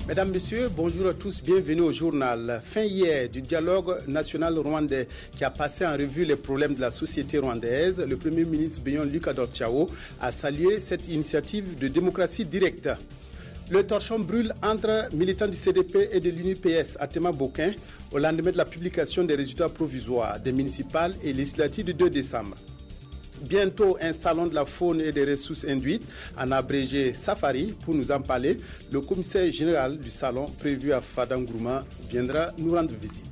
Mesdames, Messieurs, bonjour à tous, bienvenue au journal. Fin hier du dialogue national rwandais qui a passé en revue les problèmes de la société rwandaise, le Premier ministre Béyon Luc Ador-Tchao a salué cette initiative de démocratie directe. Le torchon brûle entre militants du CDP et de l'UNIPS à Tema-Bokin au lendemain de la publication des résultats provisoires des municipales et législatives du 2 décembre. Bientôt, un salon de la faune et des ressources induites, en abrégé Safari. Pour nous en parler, le commissaire général du salon prévu à Fadangourma viendra nous rendre visite.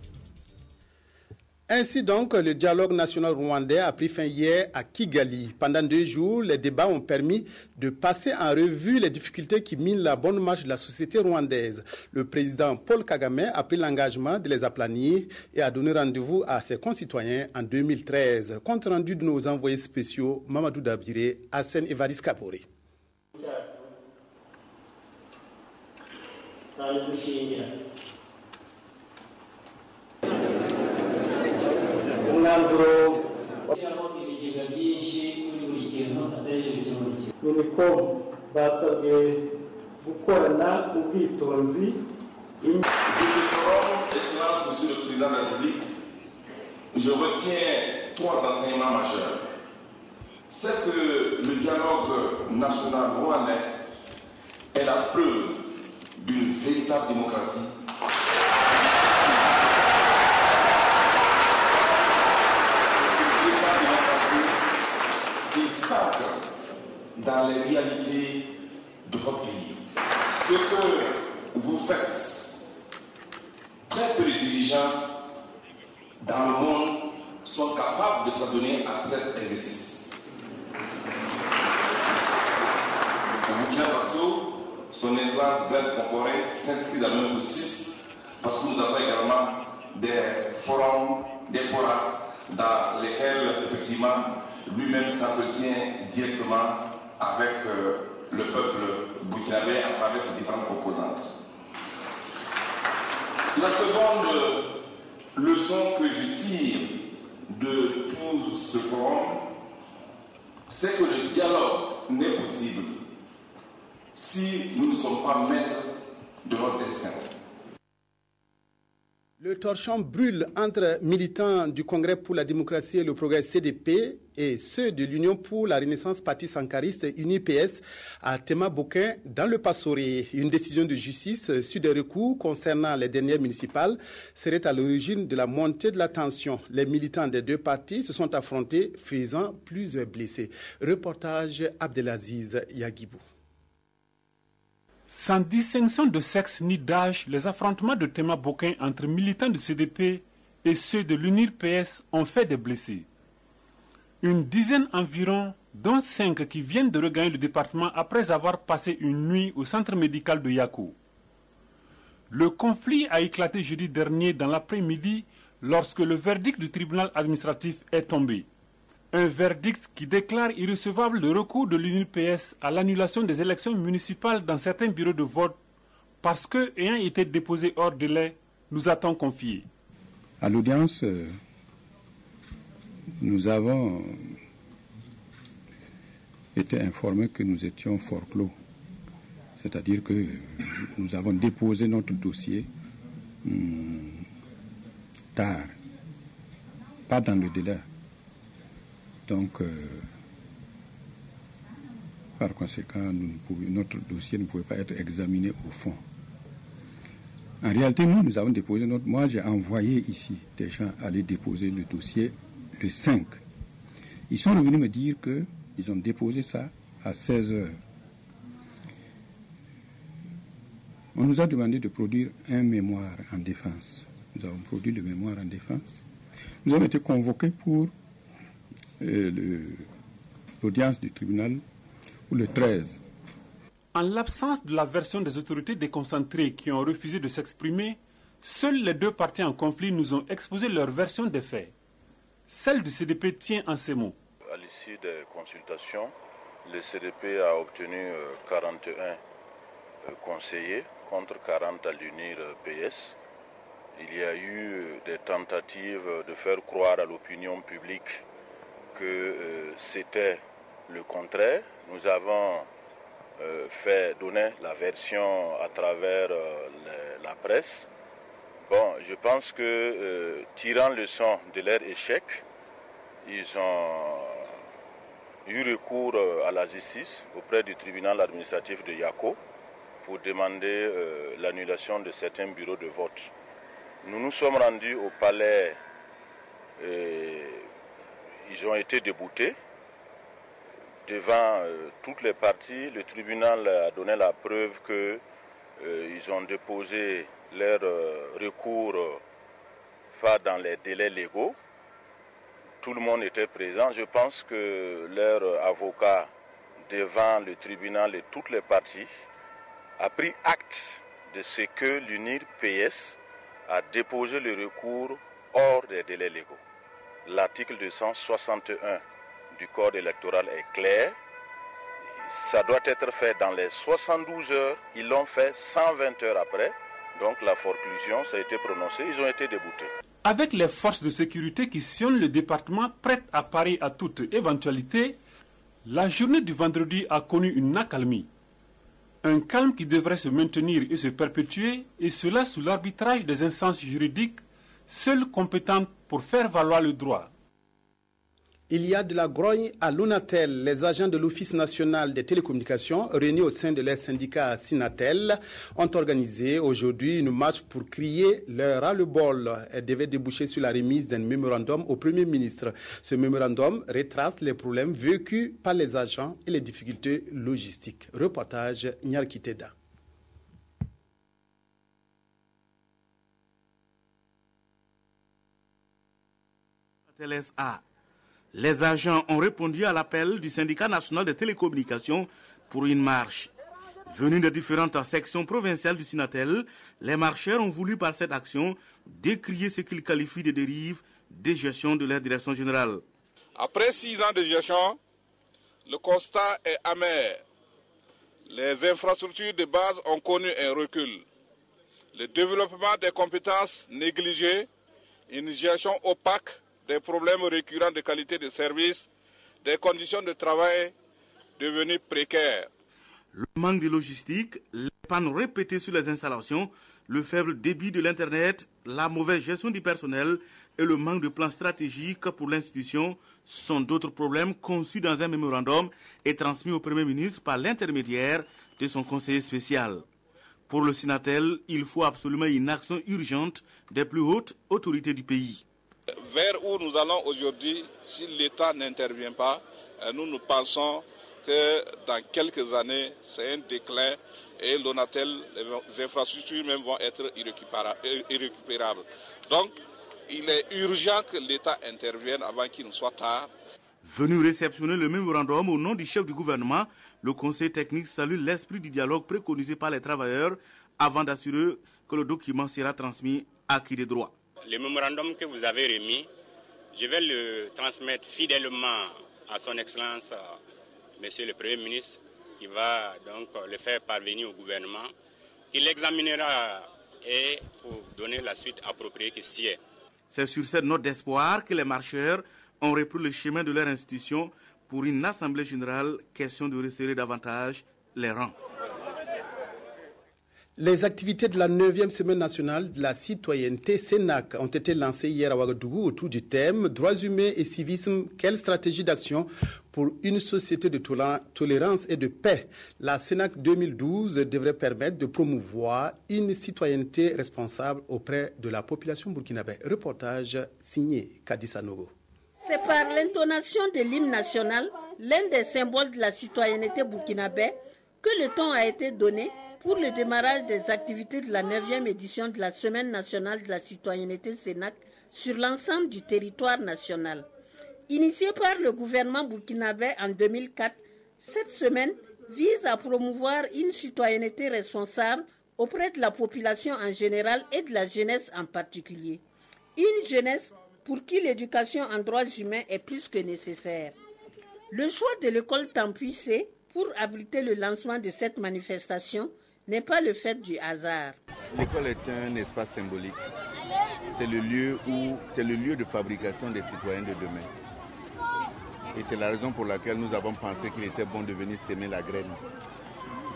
Ainsi donc, le dialogue national rwandais a pris fin hier à Kigali. Pendant 2 jours, les débats ont permis de passer en revue les difficultés qui minent la bonne marche de la société rwandaise. Le président Paul Kagame a pris l'engagement de les aplanir et a donné rendez-vous à ses concitoyens en 2013. Compte rendu de nos envoyés spéciaux, Mamadou Dabiré, Arsène Evaris Kaboré. Unicom basabwe gukorana ubwitonzi. Excellence, Monsieur le Président de la République, je retiens 3 enseignements majeurs. C'est que le dialogue national rwandais est la preuve d'une véritable démocratie. Dans les réalités de votre pays. Ce que vous faites, très peu de dirigeants dans le monde sont capables de s'adonner à cet exercice. Au Burkina Faso, son excellence Blaise Compaoré s'inscrit dans le même processus parce que nous avons également des forums, des forats dans lesquels effectivement lui-même s'entretient directement avec le peuple burkinabé à travers ses différentes composantes. La seconde leçon que je tire de tout ce forum, c'est que le dialogue n'est possible si nous ne sommes pas maîtres de notre destin. Le torchon brûle entre militants du Congrès pour la démocratie et le progrès CDP et ceux de l'Union pour la Renaissance parti sankariste UNIPS à Tema-Bokin dans le Passoré. Une décision de justice sur des recours concernant les dernières municipales serait à l'origine de la montée de la tension. Les militants des 2 partis se sont affrontés, faisant plusieurs blessés. Reportage Abdelaziz Yagibou. Sans distinction de sexe ni d'âge, les affrontements de Tema-Bokin entre militants du CDP et ceux de l'UNIPS ont fait des blessés. Une dizaine environ, dont 5 qui viennent de regagner le département après avoir passé une nuit au centre médical de Yako. Le conflit a éclaté jeudi dernier dans l'après-midi lorsque le verdict du tribunal administratif est tombé. Un verdict qui déclare irrecevable le recours de l'UNIPS à l'annulation des élections municipales dans certains bureaux de vote parce que, ayant été déposés hors délai, nous a-t-on confié. À l'audience, nous avons été informés que nous étions forclos. C'est-à-dire que nous avons déposé notre dossier tard, pas dans le délai. Donc, par conséquent, notre dossier ne pouvait pas être examiné au fond. En réalité, nous avons déposé moi, j'ai envoyé ici des gens aller déposer le dossier le 5. Ils sont revenus me dire qu'ils ont déposé ça à 16 heures. On nous a demandé de produire un mémoire en défense. Nous avons produit le mémoire en défense. Nous avons été convoqués pour l'audience du tribunal pour le 13. En l'absence de la version des autorités déconcentrées qui ont refusé de s'exprimer, seuls les 2 parties en conflit nous ont exposé leur version des faits. Celle du CDP tient en ces mots. À l'issue des consultations, le CDP a obtenu 41 conseillers contre 40 à l'UNIR-PS. Il y a eu des tentatives de faire croire à l'opinion publique que c'était le contraire. Nous avons donné la version à travers la presse. Bon, je pense que tirant leçon de leur échec, ils ont eu recours à la justice auprès du tribunal administratif de Yako pour demander l'annulation de certains bureaux de vote. Nous nous sommes rendus au palais, ils ont été déboutés devant toutes les parties. Le tribunal a donné la preuve qu'ils ont déposé leur recours pas dans les délais légaux. Tout le monde était présent. Je pense que leur avocat, devant le tribunal et toutes les parties, a pris acte de ce que l'UNIR PS a déposé le recours hors des délais légaux. L'article 261 du Code électoral est clair. Ça doit être fait dans les 72 heures. Ils l'ont fait 120 heures après. Donc la forclusion, ça a été prononcé. Ils ont été déboutés. Avec les forces de sécurité qui sillonnent le département prêtes à parer à toute éventualité, la journée du vendredi a connu une accalmie. Un calme qui devrait se maintenir et se perpétuer, et cela sous l'arbitrage des instances juridiques, seules compétentes pour faire valoir le droit. Il y a de la grogne à l'ONATEL. Les agents de l'Office national des télécommunications, réunis au sein de leur syndicat Sinatel, ont organisé aujourd'hui une marche pour crier leur ras-le-bol. Elle devait déboucher sur la remise d'un mémorandum au Premier ministre. Ce mémorandum retrace les problèmes vécus par les agents et les difficultés logistiques. Reportage Nyarkiteda. Les agents ont répondu à l'appel du syndicat national des télécommunications pour une marche. Venus de différentes sections provinciales du Sinatel, les marcheurs ont voulu par cette action décrier ce qu'ils qualifient de dérive de gestion de leur direction générale. Après 6 ans de gestion, le constat est amer. Les infrastructures de base ont connu un recul. Le développement des compétences négligées, une gestion opaque, des problèmes récurrents de qualité de service, des conditions de travail devenues précaires. Le manque de logistique, les pannes répétées sur les installations, le faible débit de l'Internet, la mauvaise gestion du personnel et le manque de plan stratégique pour l'institution sont d'autres problèmes conçus dans un mémorandum et transmis au Premier ministre par l'intermédiaire de son conseiller spécial. Pour le Sinatel, il faut absolument une action urgente des plus hautes autorités du pays. Vers où nous allons aujourd'hui, si l'État n'intervient pas, nous pensons que dans quelques années, c'est un déclin et l'ONATEL, les infrastructures même vont être irrécupérables. Donc, il est urgent que l'État intervienne avant qu'il ne soit tard. Venu réceptionner le mémorandum au nom du chef du gouvernement, le conseil technique salue l'esprit du dialogue préconisé par les travailleurs avant d'assurer que le document sera transmis à qui des droits. Le mémorandum que vous avez remis, je vais le transmettre fidèlement à son Excellence, Monsieur le Premier ministre, qui va donc le faire parvenir au gouvernement, qui l'examinera et pour donner la suite appropriée qui s'y est. C'est sur cette note d'espoir que les marcheurs ont repris le chemin de leur institution pour une assemblée générale, question de resserrer davantage les rangs. Les activités de la 9e semaine nationale de la citoyenneté CENAC ont été lancées hier à Ouagadougou autour du thème « Droits humains et civisme, quelle stratégie d'action pour une société de tolérance et de paix ?» La CENAC 2012 devrait permettre de promouvoir une citoyenneté responsable auprès de la population burkinabé. Reportage signé Kadissa Nogo. C'est par l'intonation de l'hymne national, l'un des symboles de la citoyenneté burkinabé, que le ton a été donné pour le démarrage des activités de la 9e édition de la Semaine nationale de la citoyenneté CENAC sur l'ensemble du territoire national. Initiée par le gouvernement burkinabé en 2004, cette semaine vise à promouvoir une citoyenneté responsable auprès de la population en général et de la jeunesse en particulier. Une jeunesse pour qui l'éducation en droits humains est plus que nécessaire. Le choix de l'école Tampuissé pour abriter le lancement de cette manifestation n'est pas le fait du hasard. L'école est un espace symbolique. C'est le lieu de fabrication des citoyens de demain. Et c'est la raison pour laquelle nous avons pensé qu'il était bon de venir s'aimer la graine.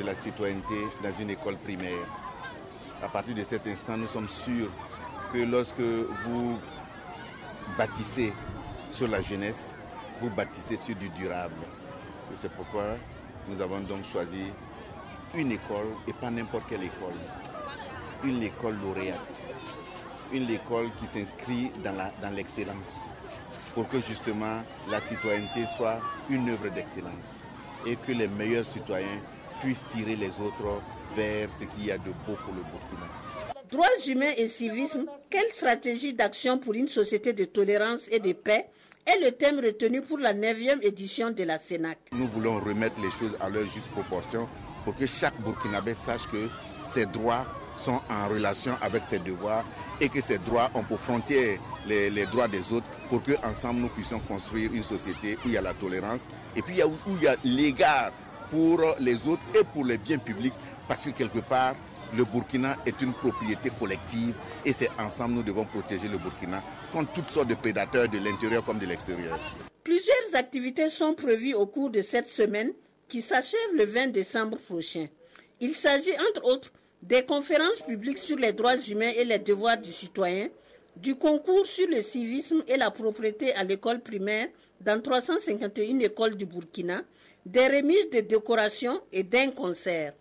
de la citoyenneté dans une école primaire. À partir de cet instant, nous sommes sûrs que lorsque vous bâtissez sur la jeunesse, vous bâtissez sur du durable. Et c'est pourquoi nous avons donc choisi une école, et pas n'importe quelle école, une école lauréate, une école qui s'inscrit dans l'excellence, pour que justement la citoyenneté soit une œuvre d'excellence et que les meilleurs citoyens puissent tirer les autres vers ce qu'il y a de beau pour le Burkina. Droits humains et civisme, quelle stratégie d'action pour une société de tolérance et de paix est le thème retenu pour la 9e édition de la CENAC. Nous voulons remettre les choses à leur juste proportion pour que chaque Burkinabé sache que ses droits sont en relation avec ses devoirs et que ces droits ont pour frontière les droits des autres pour qu'ensemble nous puissions construire une société où il y a la tolérance et puis où il y a l'égard pour les autres et pour les biens publics parce que quelque part le Burkina est une propriété collective et c'est ensemble nous devons protéger le Burkina contre toutes sortes de prédateurs de l'intérieur comme de l'extérieur. Plusieurs activités sont prévues au cours de cette semaine qui s'achève le 20 décembre prochain. Il s'agit entre autres des conférences publiques sur les droits humains et les devoirs du citoyen, du concours sur le civisme et la propriété à l'école primaire dans 351 écoles du Burkina, des remises de décorations et d'un concert.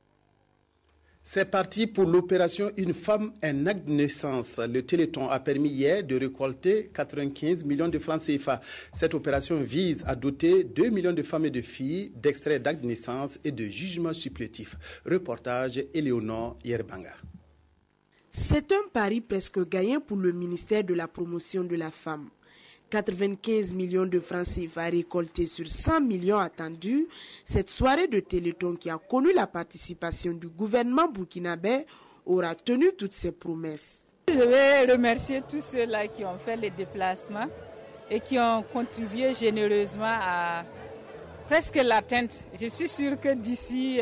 C'est parti pour l'opération Une femme, un acte de naissance. Le Téléthon a permis hier de récolter 95 millions de francs CFA. Cette opération vise à doter 2 millions de femmes et de filles d'extraits d'actes de naissance et de jugements supplétifs. Reportage Éléonore Yerbanga. C'est un pari presque gagnant pour le ministère de la Promotion de la Femme. 95 millions de francs CFA récoltés sur 100 millions attendus, cette soirée de Téléthon qui a connu la participation du gouvernement burkinabé aura tenu toutes ses promesses. Je vais remercier tous ceux-là qui ont fait les déplacements et qui ont contribué généreusement à presque l'atteinte. Je suis sûre que d'ici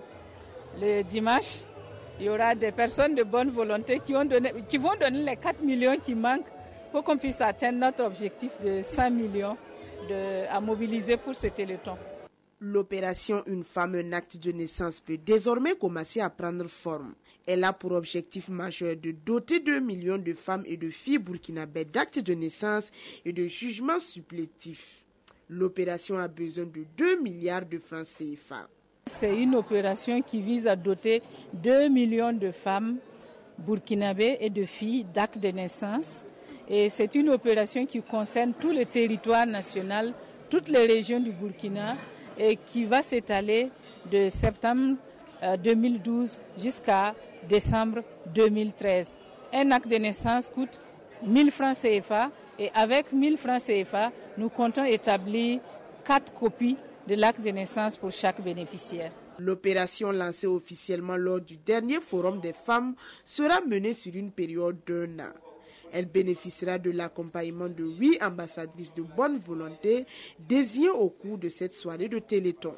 le dimanche, il y aura des personnes de bonne volonté qui vont donner les 4 millions qui manquent pour qu'on puisse atteindre notre objectif de 100 millions à mobiliser pour ce Téléthon. L'opération Une femme, un acte de naissance peut désormais commencer à prendre forme. Elle a pour objectif majeur de doter 2 millions de femmes et de filles burkinabées d'actes de naissance et de jugements supplétifs. L'opération a besoin de 2 milliards de francs CFA. C'est une opération qui vise à doter 2 millions de femmes burkinabées et de filles d'actes de naissance. Et c'est une opération qui concerne tout le territoire national, toutes les régions du Burkina et qui va s'étaler de septembre 2012 jusqu'à décembre 2013. Un acte de naissance coûte 1000 francs CFA et avec 1000 francs CFA, nous comptons établir 4 copies de l'acte de naissance pour chaque bénéficiaire. L'opération lancée officiellement lors du dernier forum des femmes sera menée sur une période d'1 an. Elle bénéficiera de l'accompagnement de 8 ambassadrices de bonne volonté désignées au cours de cette soirée de Téléthon.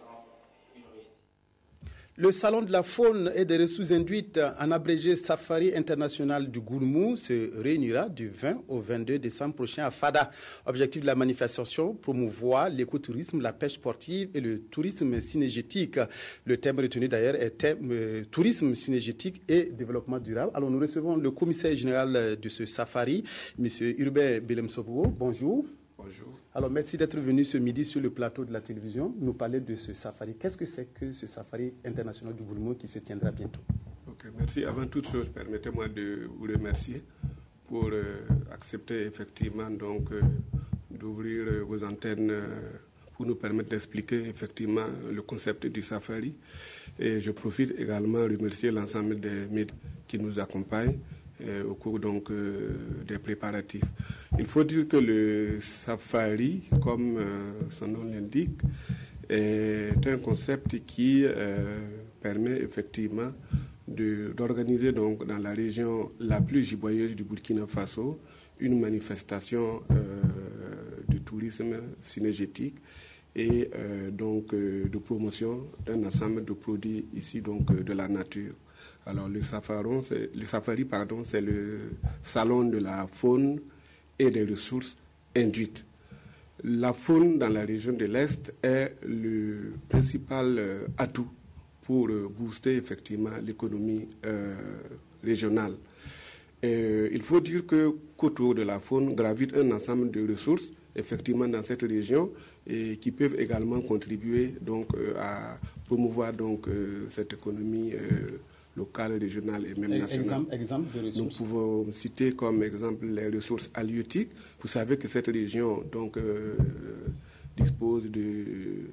Le Salon de la faune et des ressources induites, en abrégé Safari international du Gourmou, se réunira du 20 au 22 décembre prochain à Fada. Objectif de la manifestation, promouvoir l'écotourisme, la pêche sportive et le tourisme synégétique. Le thème retenu d'ailleurs est tourisme synégétique et développement durable. Alors nous recevons le commissaire général de ce Safari, M. Urbain Belemsobou. Bonjour. Bonjour. Alors, merci d'être venu ce midi sur le plateau de la télévision nous parler de ce safari. Qu'est-ce que c'est que ce safari international du Gourmou qui se tiendra bientôt? Ok, merci. Avant toute chose, permettez-moi de vous remercier pour accepter effectivement d'ouvrir vos antennes pour nous permettre d'expliquer effectivement le concept du safari. Et je profite également de remercier l'ensemble des médias qui nous accompagnent au cours des préparatifs. Il faut dire que le safari, comme son nom l'indique, est un concept qui permet effectivement d'organiser dans la région la plus giboyeuse du Burkina Faso une manifestation de tourisme synégétique et de promotion d'un ensemble de produits issus de la nature. Alors le safari, c'est le salon de la faune et des ressources induites. La faune dans la région de l'Est est le principal atout pour booster effectivement l'économie régionale. Il faut dire qu'autour de la faune gravite un ensemble de ressources effectivement dans cette région et qui peuvent également contribuer donc à promouvoir donc cette économie locale, régionale et même nationale. Exemple de ressources. Nous pouvons citer comme exemple les ressources halieutiques. Vous savez que cette région donc dispose de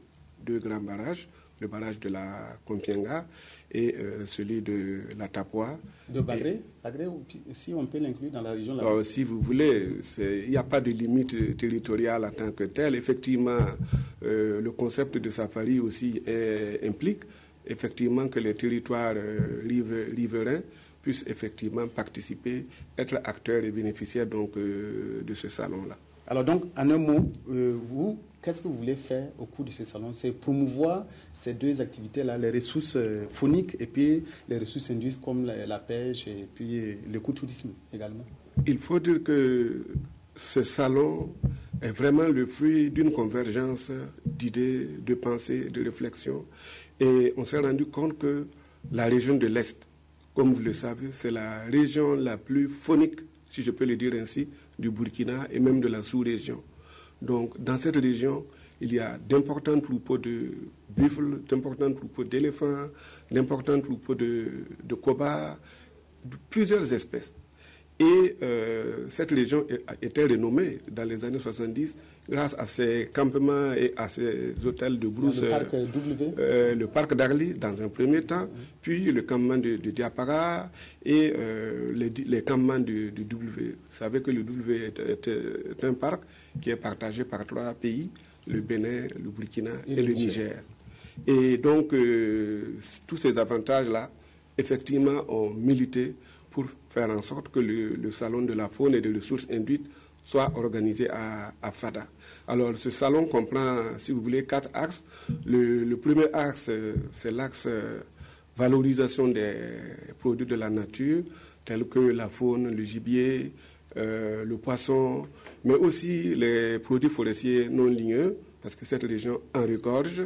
2 grands barrages, le barrage de la Compiègne et celui de la Tapua. De Bagré, si on peut l'inclure dans la région là. Si vous voulez, il n'y a pas de limite territoriale en tant que telle. Effectivement, le concept de safari aussi implique effectivement que les territoires riverains puissent effectivement participer, être acteurs et bénéficiaires donc de ce salon-là. Alors donc, en un mot, vous, qu'est-ce que vous voulez faire au cours de ce salon? C'est promouvoir ces 2 activités-là, les ressources fauniques et puis les ressources industrielles comme la pêche et puis l'écotourisme également. Il faut dire que ce salon est vraiment le fruit d'une convergence d'idées, de pensées, de réflexions. Et on s'est rendu compte que la région de l'Est, comme vous le savez, c'est la région la plus faunique, si je peux le dire ainsi, du Burkina et même de la sous-région. Donc, dans cette région, il y a d'importants troupeaux de buffles, d'importants troupeaux d'éléphants, d'importants troupeaux de kobas, plusieurs espèces. Et cette région était renommée dans les années 70 grâce à ses campements et à ses hôtels de brousse. Le parc d'Arli dans un premier temps, puis le campement de Diapara et les campements du W. Vous savez que le W est un parc qui est partagé par 3 pays, le Bénin, le Burkina et le Niger. Et donc, tous ces avantages-là, effectivement, ont milité pour faire en sorte que le salon de la faune et des ressources induites soit organisé à Fada. Alors, ce salon comprend, si vous voulez, 4 axes. Le premier axe, c'est l'axe valorisation des produits de la nature, tels que la faune, le gibier, le poisson, mais aussi les produits forestiers non ligneux, parce que cette région en regorge.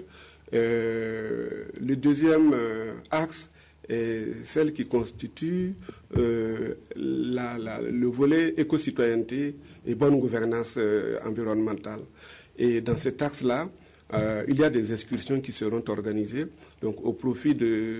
Le deuxième axe est celle qui constitue le volet éco-citoyenneté et bonne gouvernance environnementale. Et dans cet axe-là, il y a des excursions qui seront organisées donc au profit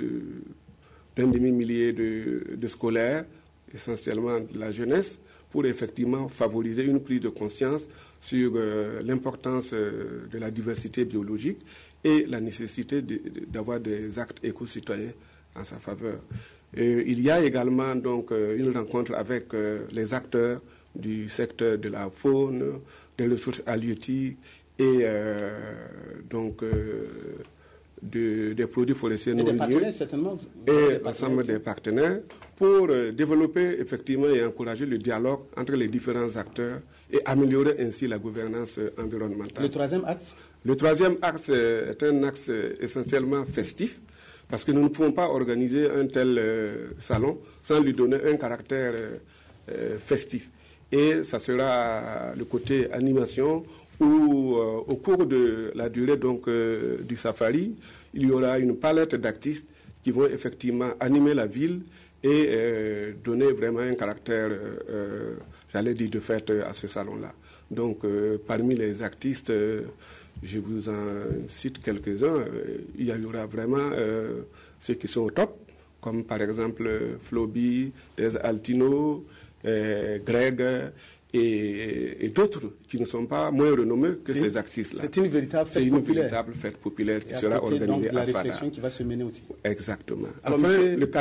d'un demi-millier de scolaires, essentiellement de la jeunesse, pour effectivement favoriser une prise de conscience sur l'importance de la diversité biologique et la nécessité d'avoir des actes éco-citoyens en sa faveur. Il y a également donc une rencontre avec les acteurs du secteur de la faune, des ressources halieutiques et donc des produits forestiers non ligneux et l'ensemble des partenaires pour développer effectivement et encourager le dialogue entre les différents acteurs et améliorer ainsi la gouvernance environnementale. Le troisième axe? Le troisième axe est un axe essentiellement festif, parce que nous ne pouvons pas organiser un tel salon sans lui donner un caractère festif. Et ça sera le côté animation où, au cours de la durée donc, du safari, il y aura une palette d'artistes qui vont effectivement animer la ville et donner vraiment un caractère, j'allais dire, de fête à ce salon-là. Donc, parmi les artistes, je vous en cite quelques-uns. Il y aura vraiment ceux qui sont au top, comme par exemple Floby, Des Altino, Greg et d'autres qui ne sont pas moins renommés que ces artistes-là. C'est une véritable fête populaire qui sera organisée à Fada. La réflexion qui va se mener aussi. Exactement. Alors, enfin, monsieur... le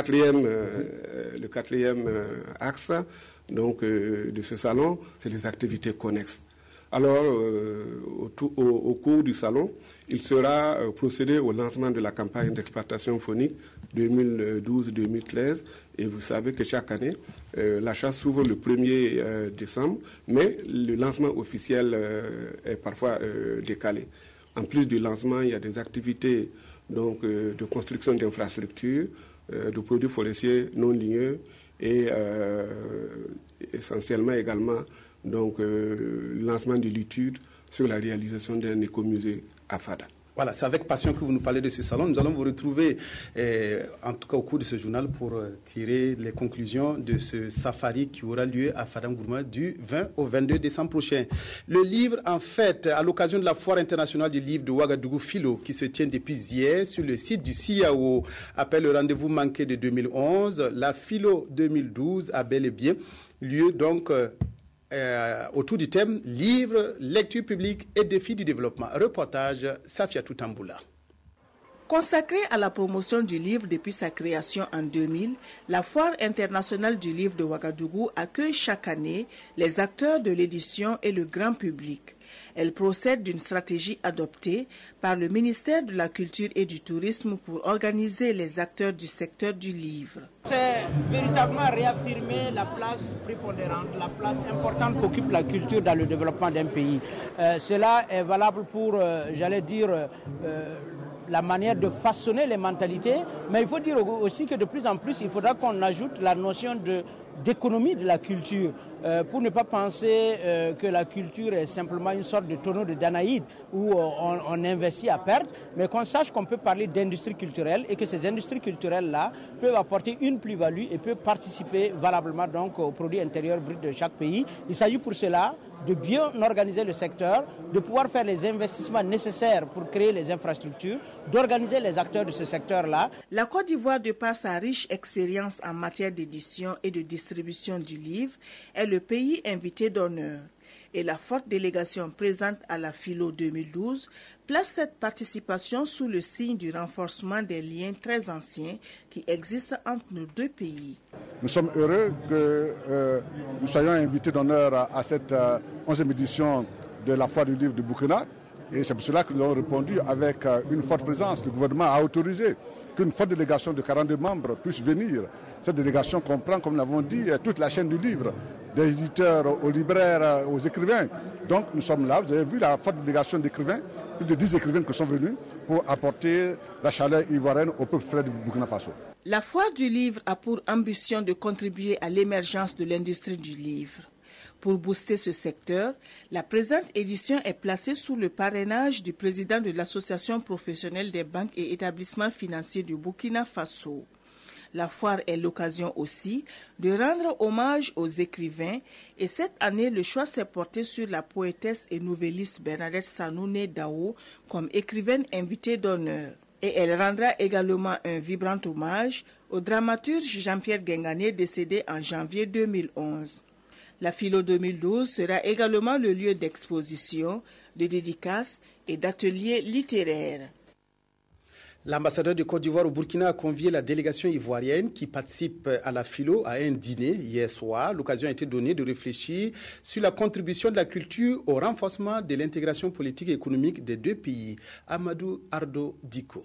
quatrième axe donc, de ce salon, c'est les activités connexes. Alors, au cours du salon, il sera procédé au lancement de la campagne d'exploitation faunique 2012-2013. Et vous savez que chaque année, la chasse s'ouvre le 1er décembre, mais le lancement officiel est parfois décalé. En plus du lancement, il y a des activités donc, de construction d'infrastructures, de produits forestiers non ligneux et essentiellement également donc, le lancement de l'étude sur la réalisation d'un écomusée à Fada. Voilà, c'est avec passion que vous nous parlez de ce salon. Nous allons vous retrouver, en tout cas au cours de ce journal, pour tirer les conclusions de ce safari qui aura lieu à Fadam Gourma du 20 au 22 décembre prochain. Le livre, en fait, à l'occasion de la Foire internationale du livre de Ouagadougou Philo, qui se tient depuis hier sur le site du CIAO, après le rendez-vous manqué de 2011, la Philo 2012 a bel et bien lieu donc autour du thème « Livre, lecture publique et défis du développement ». Reportage Safiatou Tamboula. Consacrée à la promotion du livre depuis sa création en 2000, la Foire internationale du livre de Ouagadougou accueille chaque année les acteurs de l'édition et le grand public. Elle procède d'une stratégie adoptée par le ministère de la Culture et du Tourisme pour organiser les acteurs du secteur du livre. C'est véritablement réaffirmer la place prépondérante, la place importante qu'occupe la culture dans le développement d'un pays. Cela est valable pour, la manière de façonner les mentalités, mais il faut dire aussi que de plus en plus, il faudra qu'on ajoute la notion d'économie de la culture, pour ne pas penser que la culture est simplement une sorte de tonneau de Danaïde où on investit à perte, mais qu'on sache qu'on peut parler d'industrie culturelle et que ces industries culturelles-là peuvent apporter une plus-value et peuvent participer valablement donc au produit intérieur brut de chaque pays. Il s'agit pour cela de bien organiser le secteur, de pouvoir faire les investissements nécessaires pour créer les infrastructures, d'organiser les acteurs de ce secteur-là. La Côte d'Ivoire, de par sa riche expérience en matière d'édition et de distribution du livre, est le pays invité d'honneur. Et la forte délégation présente à la Philo 2012 place cette participation sous le signe du renforcement des liens très anciens qui existent entre nos deux pays. Nous sommes heureux que nous soyons invités d'honneur à cette 11e édition de la Foire du livre de Burkina. Et c'est pour cela que nous avons répondu avec une forte présence. Le gouvernement a autorisé qu'une forte délégation de 42 membres puisse venir. Cette délégation comprend, comme nous l'avons dit, toute la chaîne du livre, des éditeurs aux libraires, aux écrivains. Donc nous sommes là, vous avez vu la forte délégation d'écrivains, plus de 10 écrivains qui sont venus pour apporter la chaleur ivoirienne au peuple frère du Burkina Faso. La Foire du livre a pour ambition de contribuer à l'émergence de l'industrie du livre. Pour booster ce secteur, la présente édition est placée sous le parrainage du président de l'Association professionnelle des banques et établissements financiers du Burkina Faso. La foire est l'occasion aussi de rendre hommage aux écrivains et cette année, le choix s'est porté sur la poétesse et nouvelliste Bernadette Sanoune Dao comme écrivaine invitée d'honneur. Et elle rendra également un vibrant hommage au dramaturge Jean-Pierre Guingané décédé en janvier 2011. La Philo 2012 sera également le lieu d'exposition, de dédicaces et d'ateliers littéraires. L'ambassadeur de Côte d'Ivoire au Burkina a convié la délégation ivoirienne qui participe à la Philo à un dîner hier soir. L'occasion a été donnée de réfléchir sur la contribution de la culture au renforcement de l'intégration politique et économique des deux pays. Amadou Ardo Diko.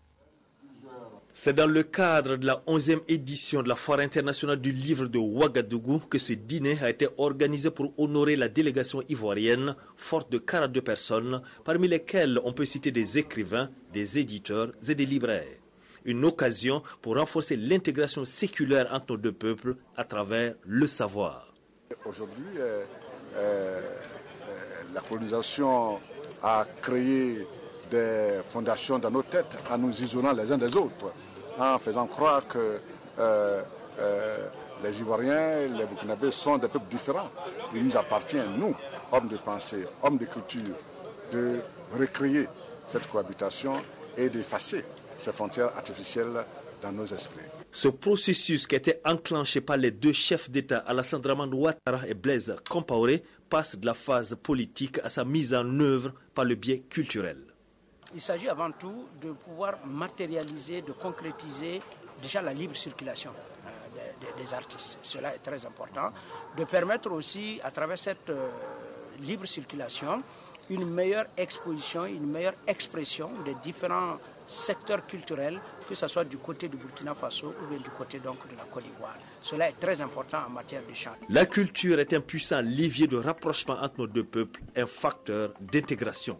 C'est dans le cadre de la 11e édition de la Foire internationale du livre de Ouagadougou que ce dîner a été organisé pour honorer la délégation ivoirienne, forte de 42 personnes, parmi lesquelles on peut citer des écrivains, des éditeurs et des libraires. Une occasion pour renforcer l'intégration séculaire entre nos deux peuples à travers le savoir. Aujourd'hui, la colonisation a créé des fondations dans nos têtes en nous isolant les uns des autres, en faisant croire que les Ivoiriens, les Burkinabés sont des peuples différents. Il nous appartient, nous, hommes de pensée, hommes d'écriture, de recréer cette cohabitation et d'effacer ces frontières artificielles dans nos esprits. Ce processus qui a été enclenché par les deux chefs d'État, Alassane Dramane Ouattara et Blaise Compaoré, passe de la phase politique à sa mise en œuvre par le biais culturel. Il s'agit avant tout de pouvoir matérialiser, de concrétiser déjà la libre circulation des artistes. Cela est très important. De permettre aussi, à travers cette libre circulation, une meilleure exposition, une meilleure expression des différents secteurs culturels, que ce soit du côté du Burkina Faso ou bien du côté donc de la Côte d'Ivoire. Cela est très important en matière d'échange. La culture est un puissant levier de rapprochement entre nos deux peuples, un facteur d'intégration.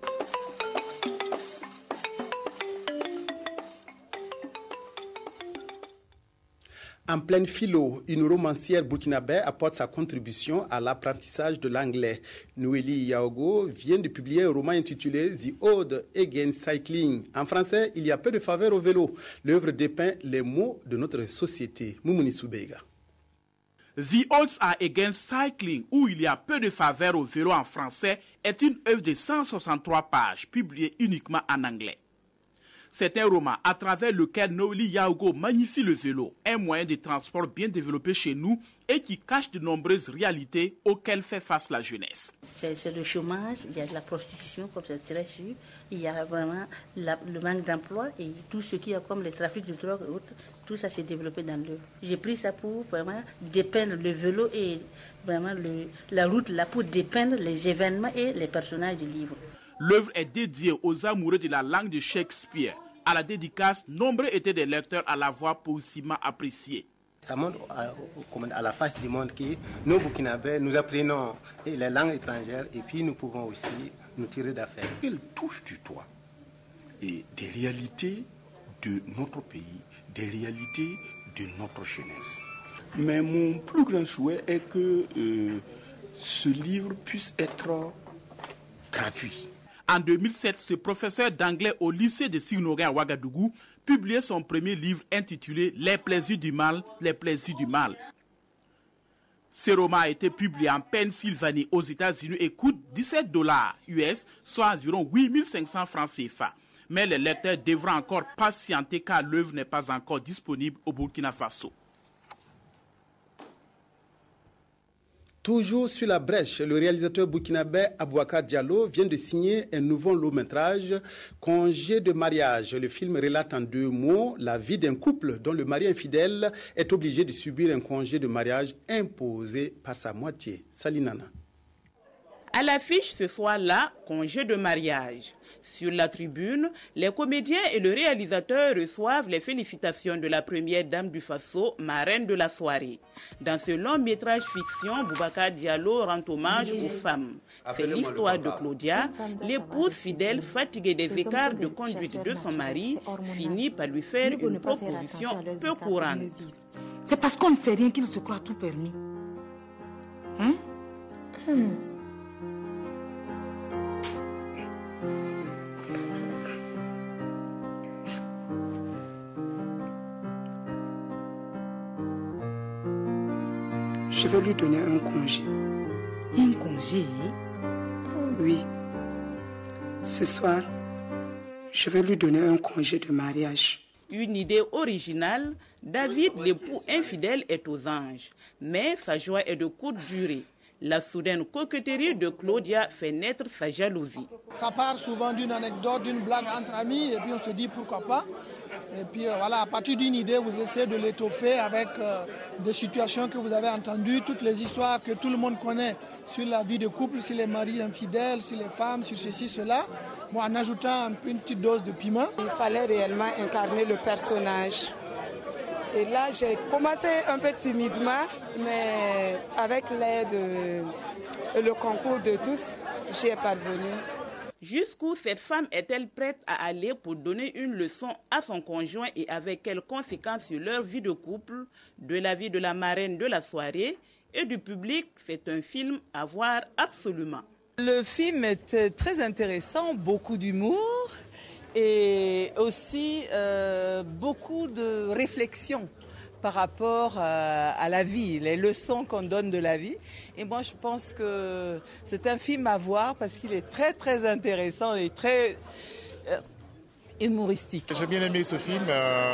En pleine philo, une romancière burkinabé apporte sa contribution à l'apprentissage de l'anglais. Noélie Yaogo vient de publier un roman intitulé The Ode Against Cycling. En français, il y a peu de faveur au vélo. L'œuvre dépeint les maux de notre société. Moumouni Soubeiga. The Odds Are Against Cycling, où il y a peu de faveur au vélo en français, est une œuvre de 163 pages, publiée uniquement en anglais. C'est un roman à travers lequel Noélie Yaogo magnifie le vélo, un moyen de transport bien développé chez nous et qui cache de nombreuses réalités auxquelles fait face la jeunesse. C'est le chômage, il y a de la prostitution, comme c'est très sûr, il y a vraiment le manque d'emploi et tout ce qui est comme le trafic de drogue et autres, tout ça s'est développé dans l'œuvre. J'ai pris ça pour vraiment dépeindre le vélo et vraiment la route là pour dépeindre les événements et les personnages du livre. L'œuvre est dédiée aux amoureux de la langue de Shakespeare. À la dédicace, nombreux étaient des lecteurs à l'avoir positivement appréciée. Ça montre à la face du monde que nous, Burkinabés, nous apprenons les langues étrangères et puis nous pouvons aussi nous tirer d'affaire. Elle touche du doigt et des réalités de notre pays, des réalités de notre jeunesse. Mais mon plus grand souhait est que ce livre puisse être traduit. En 2007, ce professeur d'anglais au lycée de Signogé à Ouagadougou publiait son premier livre intitulé « Les plaisirs du mal, les plaisirs du mal ». Ce roman a été publié en Pennsylvanie aux États-Unis et coûte $17 US, soit environ 8500 francs CFA. Mais les lecteurs devront encore patienter car l'œuvre n'est pas encore disponible au Burkina Faso. Toujours sur la brèche, le réalisateur burkinabé Abouakar Diallo vient de signer un nouveau long-métrage, Congé de mariage. Le film relate en 2 mots la vie d'un couple dont le mari infidèle est obligé de subir un congé de mariage imposé par sa moitié. Salinana. À l'affiche ce soir-là, Congé de mariage. Sur la tribune, les comédiens et le réalisateur reçoivent les félicitations de la première dame du Faso, marraine de la soirée. Dans ce long métrage fiction, Boubacar Diallo rend hommage aux femmes. C'est l'histoire de Claudia, l'épouse fidèle fatiguée des écarts de conduite de son mari, finit par lui faire une proposition peu courante. C'est parce qu'on ne fait rien qu'il se croit tout permis. Hein? Je vais lui donner un congé. Un congé? Oui. Ce soir, je vais lui donner un congé de mariage. Une idée originale, David, l'époux infidèle, est aux anges. Mais sa joie est de courte durée. La soudaine coquetterie de Claudia fait naître sa jalousie. Ça part souvent d'une anecdote, d'une blague entre amis, et puis on se dit pourquoi pas. Et puis voilà, à partir d'une idée, vous essayez de l'étoffer avec des situations que vous avez entendues, toutes les histoires que tout le monde connaît sur la vie de couple, sur les maris infidèles, sur les femmes, sur ceci, cela. Moi, en ajoutant une petite dose de piment. Il fallait réellement incarner le personnage. Et là, j'ai commencé un peu timidement, mais avec l'aide et le concours de tous, j'y ai parvenu. Jusqu'où cette femme est-elle prête à aller pour donner une leçon à son conjoint et avec quelles conséquences sur leur vie de couple, de la vie de la marraine de la soirée et du public? C'est un film à voir absolument. Le film est très intéressant, beaucoup d'humour et aussi beaucoup de réflexion par rapport à la vie, les leçons qu'on donne de la vie. Et moi, je pense que c'est un film à voir parce qu'il est très, très intéressant et très humoristique. J'ai bien aimé ce film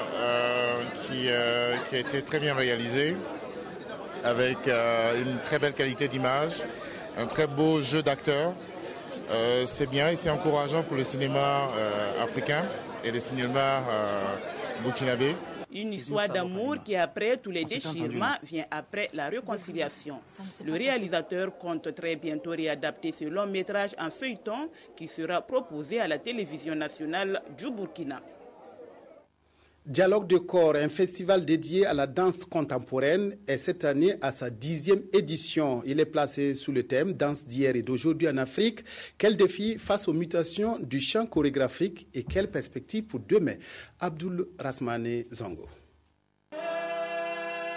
qui a été très bien réalisé, avec une très belle qualité d'image, un très beau jeu d'acteurs. C'est bien et c'est encourageant pour le cinéma africain et le cinéma burkinabé. Une histoire d'amour qui, après tous les déchirements, vient après la réconciliation. Le réalisateur compte très bientôt réadapter ce long métrage en feuilleton qui sera proposé à la télévision nationale du Burkina. Dialogue de corps, un festival dédié à la danse contemporaine, est cette année à sa 10e édition. Il est placé sous le thème « Danse d'hier et d'aujourd'hui en Afrique ». Quels défis face aux mutations du champ chorégraphique et quelles perspectives pour demain? Abdul Rasmane Zongo.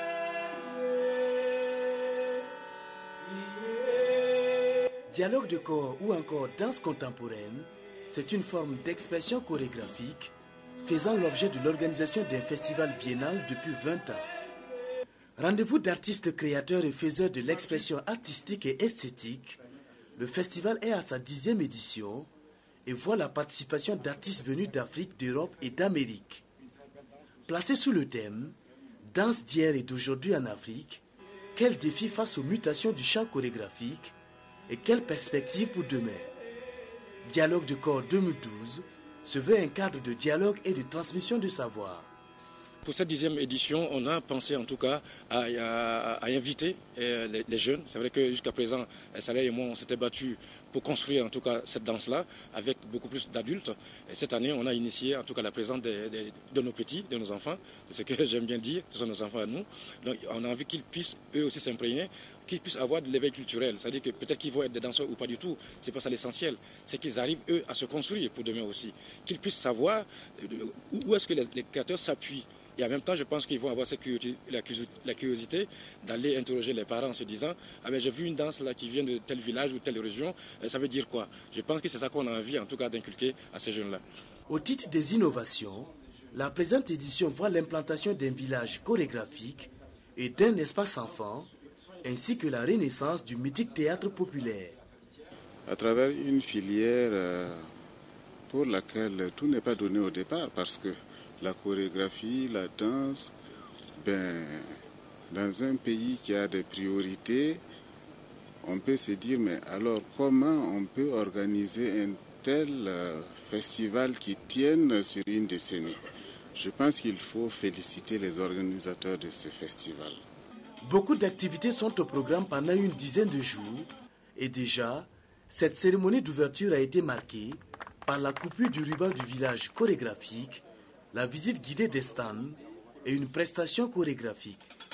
Dialogue de corps ou encore danse contemporaine, c'est une forme d'expression chorégraphique faisant l'objet de l'organisation d'un festival biennal depuis 20 ans. Rendez-vous d'artistes créateurs et faiseurs de l'expression artistique et esthétique, le festival est à sa 10e édition et voit la participation d'artistes venus d'Afrique, d'Europe et d'Amérique. Placé sous le thème « Danse d'hier et d'aujourd'hui en Afrique », quels défis face aux mutations du champ chorégraphique et quelles perspectives pour demain? Dialogue de corps 2012 se veut un cadre de dialogue et de transmission de savoir. Pour cette 10e édition, on a pensé en tout cas à inviter les jeunes. C'est vrai que jusqu'à présent, Saleh et moi, on s'était battus pour construire en tout cas cette danse-là avec beaucoup plus d'adultes. Et cette année, on a initié en tout cas la présence de nos petits, de nos enfants. C'est ce que j'aime bien dire, ce sont nos enfants à nous. Donc on a envie qu'ils puissent eux aussi s'imprégner, qu'ils puissent avoir de l'éveil culturel. C'est-à-dire que peut-être qu'ils vont être des danseurs ou pas du tout. C'est pas ça l'essentiel. C'est qu'ils arrivent eux à se construire pour demain aussi. Qu'ils puissent savoir où est-ce que les créateurs s'appuient. Et en même temps, je pense qu'ils vont avoir la curiosité d'aller interroger les parents en se disant « Ah mais j'ai vu une danse là qui vient de tel village ou telle région, ça veut dire quoi ?» Je pense que c'est ça qu'on a envie en tout cas d'inculquer à ces jeunes-là. Au titre des innovations, la présente édition voit l'implantation d'un village chorégraphique et d'un espace enfant, ainsi que la renaissance du mythique théâtre populaire. À travers une filière pour laquelle tout n'est pas donné au départ, parce que la chorégraphie, la danse, dans un pays qui a des priorités, on peut se dire, mais alors comment on peut organiser un tel festival qui tienne sur une décennie? Je pense qu'il faut féliciter les organisateurs de ce festival. Beaucoup d'activités sont au programme pendant une dizaine de jours et déjà, cette cérémonie d'ouverture a été marquée par la coupure du ruban du village chorégraphique, la visite guidée des stands et une prestation chorégraphique.